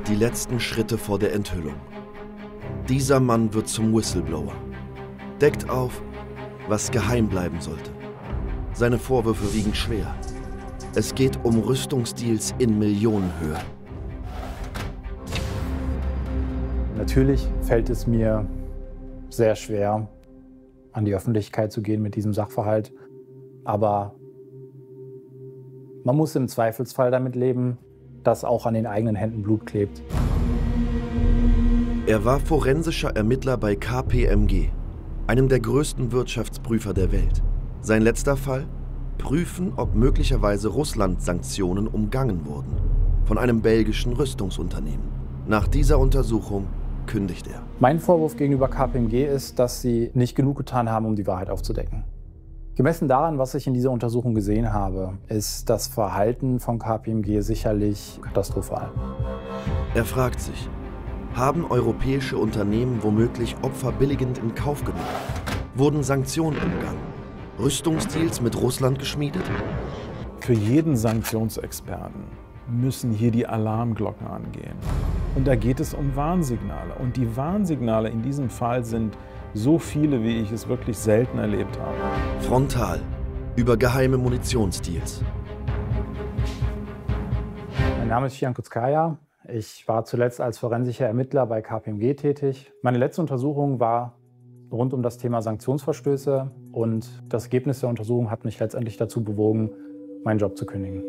Die letzten Schritte vor der Enthüllung. Dieser Mann wird zum Whistleblower. Deckt auf, was geheim bleiben sollte. Seine Vorwürfe wiegen schwer. Es geht um Rüstungsdeals in Millionenhöhe. Natürlich fällt es mir sehr schwer, an die Öffentlichkeit zu gehen mit diesem Sachverhalt. Aber man muss im Zweifelsfall damit leben, dass auch an den eigenen Händen Blut klebt. Er war forensischer Ermittler bei KPMG, einem der größten Wirtschaftsprüfer der Welt. Sein letzter Fall? Prüfen, ob möglicherweise Russland-Sanktionen umgangen wurden. Von einem belgischen Rüstungsunternehmen. Nach dieser Untersuchung kündigt er. Mein Vorwurf gegenüber KPMG ist, dass sie nicht genug getan haben, um die Wahrheit aufzudecken. Gemessen daran, was ich in dieser Untersuchung gesehen habe, ist das Verhalten von KPMG sicherlich katastrophal. Er fragt sich, haben europäische Unternehmen womöglich Opfer billigend in Kauf genommen? Wurden Sanktionen umgangen? Rüstungsdeals mit Russland geschmiedet? Für jeden Sanktionsexperten müssen hier die Alarmglocken angehen. Und da geht es um Warnsignale. Und die Warnsignale in diesem Fall sind so viele, wie ich es wirklich selten erlebt habe. Frontal über geheime Munitionsdeals. Mein Name ist Gian Kutskaya. Ich war zuletzt als forensischer Ermittler bei KPMG tätig. Meine letzte Untersuchung war rund um das Thema Sanktionsverstöße und das Ergebnis der Untersuchung hat mich letztendlich dazu bewogen, meinen Job zu kündigen.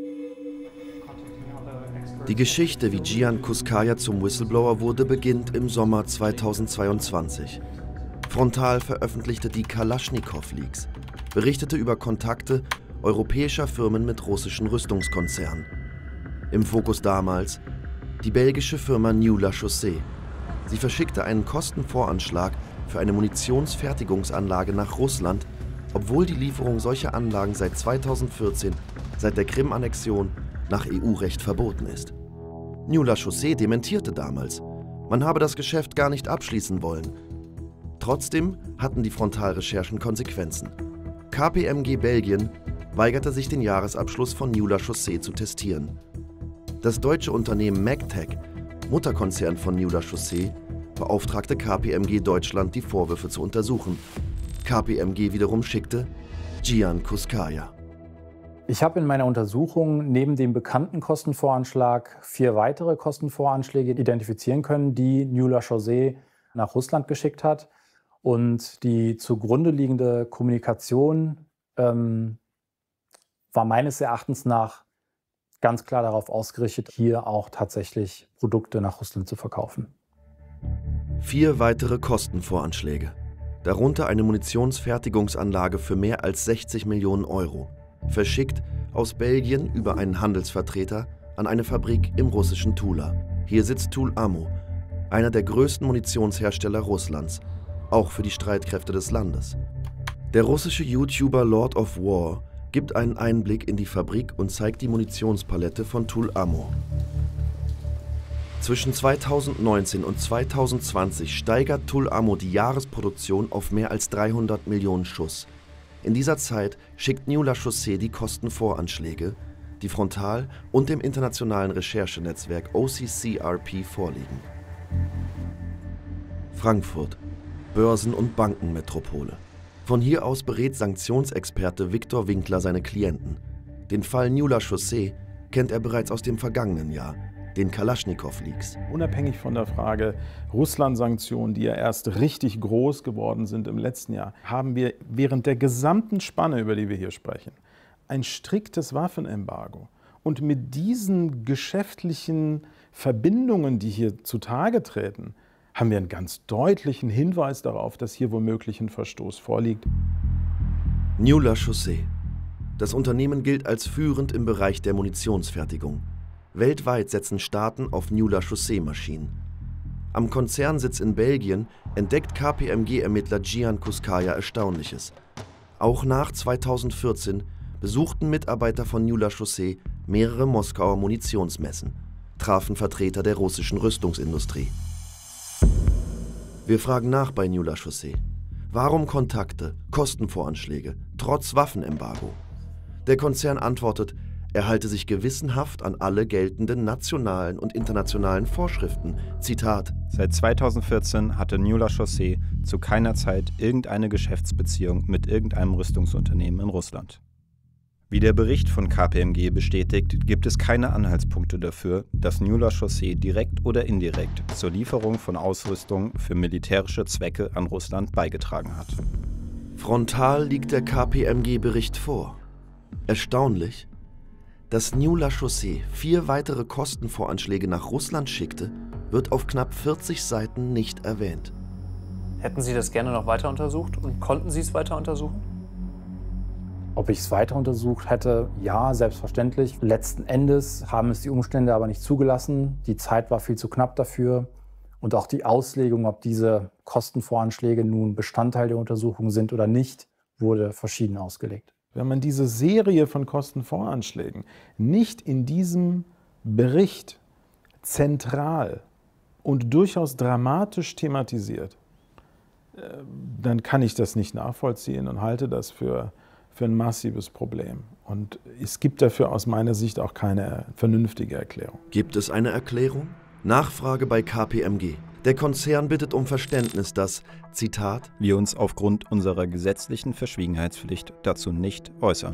Die Geschichte, wie Gian Kutskaya zum Whistleblower wurde, beginnt im Sommer 2022. Frontal veröffentlichte die Kalaschnikow-Leaks, berichtete über Kontakte europäischer Firmen mit russischen Rüstungskonzernen. Im Fokus damals die belgische Firma New La Chaussée. Sie verschickte einen Kostenvoranschlag für eine Munitionsfertigungsanlage nach Russland, obwohl die Lieferung solcher Anlagen seit 2014, seit der Krim-Annexion, nach EU-Recht verboten ist. New La Chaussée dementierte damals, man habe das Geschäft gar nicht abschließen wollen. Trotzdem hatten die Frontalrecherchen Konsequenzen. KPMG Belgien weigerte sich, den Jahresabschluss von New La Chaussée zu testieren. Das deutsche Unternehmen Magtech, Mutterkonzern von New La Chaussée, beauftragte KPMG Deutschland, die Vorwürfe zu untersuchen. KPMG wiederum schickte Gian Kutskaya. Ich habe in meiner Untersuchung neben dem bekannten Kostenvoranschlag 4 weitere Kostenvoranschläge identifizieren können, die New La Chaussée nach Russland geschickt hat. Und die zugrunde liegende Kommunikation war meines Erachtens nach ganz klar darauf ausgerichtet, hier auch tatsächlich Produkte nach Russland zu verkaufen. 4 weitere Kostenvoranschläge, darunter eine Munitionsfertigungsanlage für mehr als 60 Millionen Euro, verschickt aus Belgien über einen Handelsvertreter an eine Fabrik im russischen Tula. Hier sitzt Tul Ammo, einer der größten Munitionshersteller Russlands, auch für die Streitkräfte des Landes. Der russische YouTuber Lord of War gibt einen Einblick in die Fabrik und zeigt die Munitionspalette von Tul Ammo. Zwischen 2019 und 2020 steigert Tul Ammo die Jahresproduktion auf mehr als 300 Millionen Schuss. In dieser Zeit schickt New La Chaussée die Kostenvoranschläge, die Frontal und dem internationalen Recherchenetzwerk OCCRP vorliegen. Frankfurt, Börsen- und Bankenmetropole. Von hier aus berät Sanktionsexperte Viktor Winkler seine Klienten. Den Fall New La Chaussée kennt er bereits aus dem vergangenen Jahr, den Kalaschnikow-Leaks. Unabhängig von der Frage Russland-Sanktionen, die ja erst richtig groß geworden sind im letzten Jahr, haben wir während der gesamten Spanne, über die wir hier sprechen, ein striktes Waffenembargo. Und mit diesen geschäftlichen Verbindungen, die hier zutage treten, haben wir einen ganz deutlichen Hinweis darauf, dass hier womöglich ein Verstoß vorliegt. New La Chaussée. Das Unternehmen gilt als führend im Bereich der Munitionsfertigung. Weltweit setzen Staaten auf New La Chaussée-Maschinen. Am Konzernsitz in Belgien entdeckt KPMG-Ermittler Gian Kutskaya Erstaunliches. Auch nach 2014 besuchten Mitarbeiter von New La Chaussée mehrere Moskauer Munitionsmessen, trafen Vertreter der russischen Rüstungsindustrie. Wir fragen nach bei New La Chaussée. Warum Kontakte, Kostenvoranschläge, trotz Waffenembargo? Der Konzern antwortet, er halte sich gewissenhaft an alle geltenden nationalen und internationalen Vorschriften. Zitat: Seit 2014 hatte Newler Chaussee zu keiner Zeit irgendeine Geschäftsbeziehung mit irgendeinem Rüstungsunternehmen in Russland. Wie der Bericht von KPMG bestätigt, gibt es keine Anhaltspunkte dafür, dass Newler Chaussee direkt oder indirekt zur Lieferung von Ausrüstung für militärische Zwecke an Russland beigetragen hat. Frontal liegt der KPMG-Bericht vor. Erstaunlich, dass Newler Chaussee 4 weitere Kostenvoranschläge nach Russland schickte, wird auf knapp 40 Seiten nicht erwähnt. Hätten Sie das gerne noch weiter untersucht und konnten Sie es weiter untersuchen? Ob ich es weiter untersucht hätte? Ja, selbstverständlich. Letzten Endes haben es die Umstände aber nicht zugelassen. Die Zeit war viel zu knapp dafür. Und auch die Auslegung, ob diese Kostenvoranschläge nun Bestandteil der Untersuchung sind oder nicht, wurde verschieden ausgelegt. Wenn man diese Serie von Kostenvoranschlägen nicht in diesem Bericht zentral und durchaus dramatisch thematisiert, dann kann ich das nicht nachvollziehen und halte das für ein massives Problem. Und es gibt dafür aus meiner Sicht auch keine vernünftige Erklärung. Gibt es eine Erklärung? Nachfrage bei KPMG. Der Konzern bittet um Verständnis, dass, Zitat, wir uns aufgrund unserer gesetzlichen Verschwiegenheitspflicht dazu nicht äußern.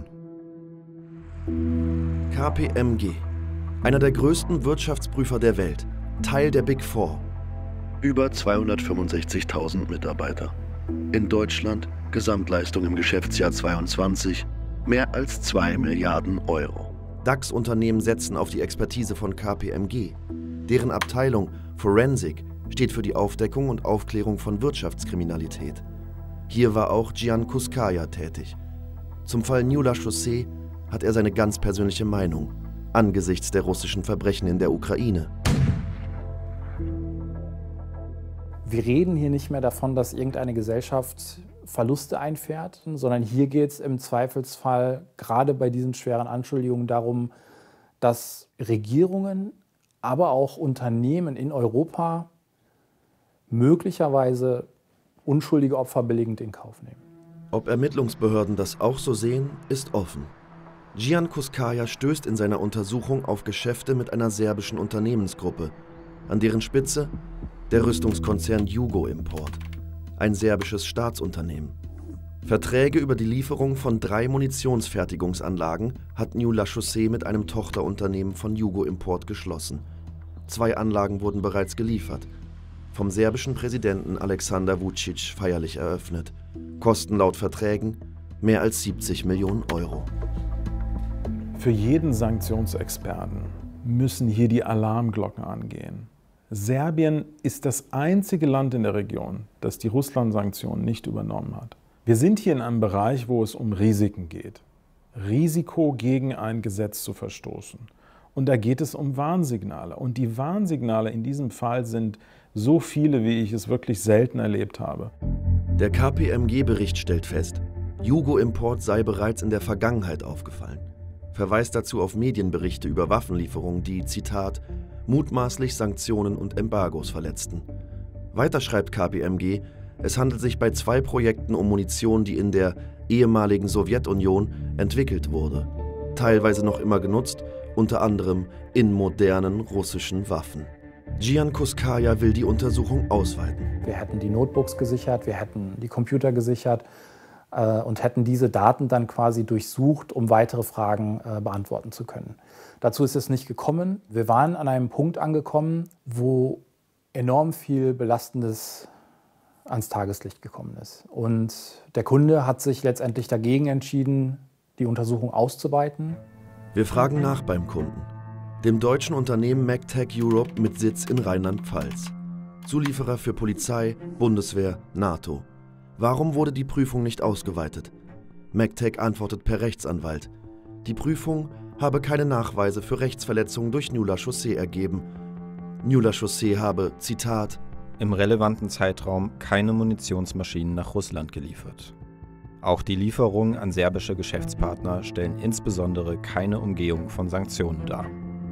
KPMG, einer der größten Wirtschaftsprüfer der Welt, Teil der Big Four. Über 265.000 Mitarbeiter. In Deutschland Gesamtleistung im Geschäftsjahr 22 mehr als 2 Milliarden Euro. DAX-Unternehmen setzen auf die Expertise von KPMG. Deren Abteilung Forensic steht für die Aufdeckung und Aufklärung von Wirtschaftskriminalität. Hier war auch Gian Kuskaya tätig. Zum Fall Newler Chaussee hat er seine ganz persönliche Meinung angesichts der russischen Verbrechen in der Ukraine. Wir reden hier nicht mehr davon, dass irgendeine Gesellschaft Verluste einfährt, sondern hier geht es im Zweifelsfall gerade bei diesen schweren Anschuldigungen darum, dass Regierungen, aber auch Unternehmen in Europa möglicherweise unschuldige Opfer billigend in Kauf nehmen. Ob Ermittlungsbehörden das auch so sehen, ist offen. Gian Kuskaya stößt in seiner Untersuchung auf Geschäfte mit einer serbischen Unternehmensgruppe, an deren Spitze der Rüstungskonzern Jugo Import, ein serbisches Staatsunternehmen. Verträge über die Lieferung von 3 Munitionsfertigungsanlagen hat Newler Chaussee mit einem Tochterunternehmen von Jugo Import geschlossen. 2 Anlagen wurden bereits geliefert, vom serbischen Präsidenten Aleksandar Vučić feierlich eröffnet. Kosten laut Verträgen mehr als 70 Millionen Euro. Für jeden Sanktionsexperten müssen hier die Alarmglocken angehen. Serbien ist das einzige Land in der Region, das die Russland-Sanktionen nicht übernommen hat. Wir sind hier in einem Bereich, wo es um Risiken geht. Risiko, gegen ein Gesetz zu verstoßen. Und da geht es um Warnsignale. Und die Warnsignale in diesem Fall sind so viele, wie ich es wirklich selten erlebt habe. Der KPMG-Bericht stellt fest, Jugo Import sei bereits in der Vergangenheit aufgefallen. Verweist dazu auf Medienberichte über Waffenlieferungen, die, Zitat, mutmaßlich Sanktionen und Embargos verletzten. Weiter schreibt KPMG, es handelt sich bei 2 Projekten um Munition, die in der ehemaligen Sowjetunion entwickelt wurde, teilweise noch immer genutzt, unter anderem in modernen russischen Waffen. Gian Kuskaya will die Untersuchung ausweiten. Wir hätten die Notebooks gesichert, wir hätten die Computer gesichert und hätten diese Daten dann quasi durchsucht, um weitere Fragen beantworten zu können. Dazu ist es nicht gekommen. Wir waren an einem Punkt angekommen, wo enorm viel Belastendes ans Tageslicht gekommen ist. Und der Kunde hat sich letztendlich dagegen entschieden, die Untersuchung auszuweiten. Wir fragen nach beim Kunden, dem deutschen Unternehmen MacTech Europe mit Sitz in Rheinland-Pfalz. Zulieferer für Polizei, Bundeswehr, NATO. Warum wurde die Prüfung nicht ausgeweitet? MacTech antwortet per Rechtsanwalt. Die Prüfung habe keine Nachweise für Rechtsverletzungen durch Newler Chaussee ergeben. Newler Chaussee habe, Zitat, im relevanten Zeitraum keine Munitionsmaschinen nach Russland geliefert. Auch die Lieferungen an serbische Geschäftspartner stellen insbesondere keine Umgehung von Sanktionen dar.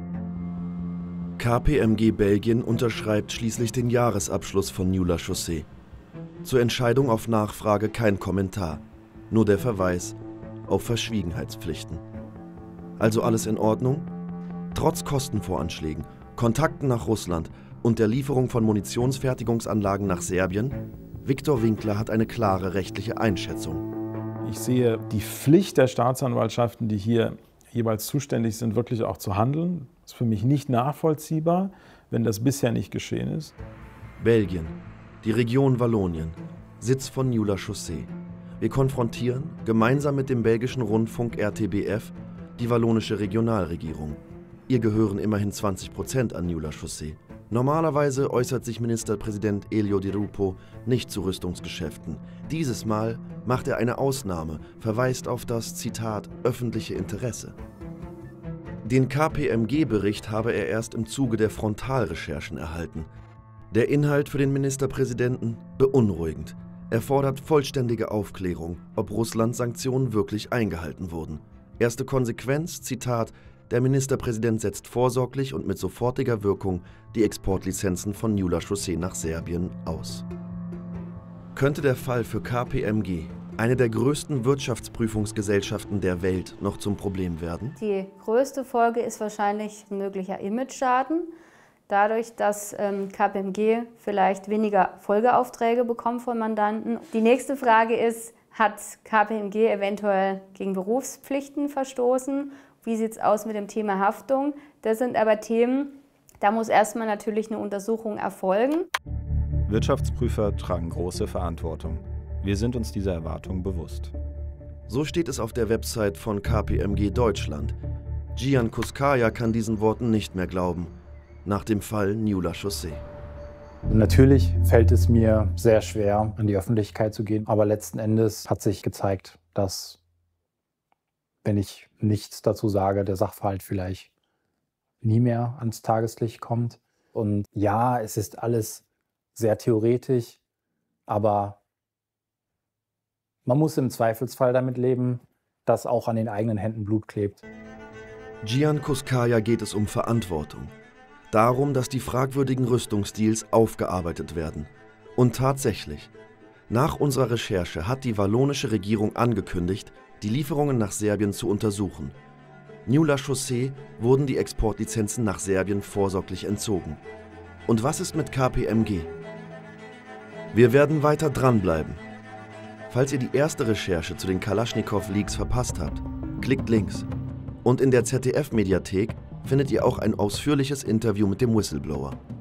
KPMG Belgien unterschreibt schließlich den Jahresabschluss von Newler Chaussee. Zur Entscheidung auf Nachfrage kein Kommentar, nur der Verweis auf Verschwiegenheitspflichten. Also alles in Ordnung? Trotz Kostenvoranschlägen, Kontakten nach Russland und der Lieferung von Munitionsfertigungsanlagen nach Serbien, Viktor Winkler hat eine klare rechtliche Einschätzung. Ich sehe die Pflicht der Staatsanwaltschaften, die hier jeweils zuständig sind, wirklich auch zu handeln. Das ist für mich nicht nachvollziehbar, wenn das bisher nicht geschehen ist. Belgien, die Region Wallonien, Sitz von Newler Chaussee. Wir konfrontieren, gemeinsam mit dem belgischen Rundfunk RTBF, die wallonische Regionalregierung. Ihr gehören immerhin 20% an Newler Chaussee. Normalerweise äußert sich Ministerpräsident Elio Di Rupo nicht zu Rüstungsgeschäften. Dieses Mal macht er eine Ausnahme, verweist auf das, Zitat, öffentliche Interesse. Den KPMG-Bericht habe er erst im Zuge der Frontalrecherchen erhalten. Der Inhalt für den Ministerpräsidenten beunruhigend. Er fordert vollständige Aufklärung, ob Russlands Sanktionen wirklich eingehalten wurden. Erste Konsequenz, Zitat, der Ministerpräsident setzt vorsorglich und mit sofortiger Wirkung die Exportlizenzen von Newler Chaussee nach Serbien aus. Könnte der Fall für KPMG, eine der größten Wirtschaftsprüfungsgesellschaften der Welt, noch zum Problem werden? Die größte Folge ist wahrscheinlich ein möglicher Imageschaden. Dadurch, dass KPMG vielleicht weniger Folgeaufträge bekommt von Mandanten. Die nächste Frage ist, hat KPMG eventuell gegen Berufspflichten verstoßen? Wie sieht es aus mit dem Thema Haftung? Das sind aber Themen, da muss erstmal natürlich eine Untersuchung erfolgen. Wirtschaftsprüfer tragen große Verantwortung. Wir sind uns dieser Erwartung bewusst. So steht es auf der Website von KPMG Deutschland. Gian Kuskaya kann diesen Worten nicht mehr glauben. Nach dem Fall Newler Chaussee. Natürlich fällt es mir sehr schwer, an die Öffentlichkeit zu gehen. Aber letzten Endes hat sich gezeigt, dass, wenn ich nichts dazu sage, der Sachverhalt vielleicht nie mehr ans Tageslicht kommt. Und ja, es ist alles sehr theoretisch, aber man muss im Zweifelsfall damit leben, dass auch an den eigenen Händen Blut klebt. Gian Kuskaya geht es um Verantwortung. Darum, dass die fragwürdigen Rüstungsdeals aufgearbeitet werden. Und tatsächlich, nach unserer Recherche hat die wallonische Regierung angekündigt, die Lieferungen nach Serbien zu untersuchen. Newler Chaussee wurden die Exportlizenzen nach Serbien vorsorglich entzogen. Und was ist mit KPMG? Wir werden weiter dranbleiben. Falls ihr die erste Recherche zu den Kalaschnikow-Leaks verpasst habt, klickt links. Und in der ZDF-Mediathek findet ihr auch ein ausführliches Interview mit dem Whistleblower.